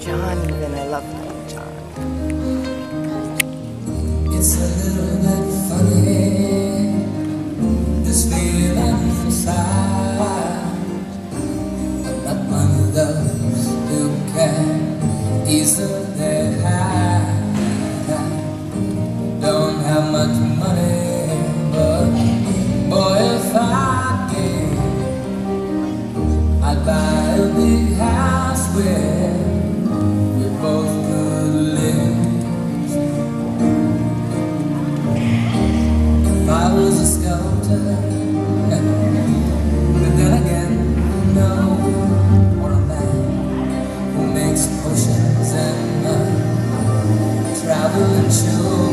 John even. I love playing John. It's a little bit funny, this feeling inside. I'm not one of those who can easily hide. Don't have much money, but boy, if I did, I'd buy a big house where we both could live. If I was a sculptor, but then again, no, or a man who makes potions and travel and show.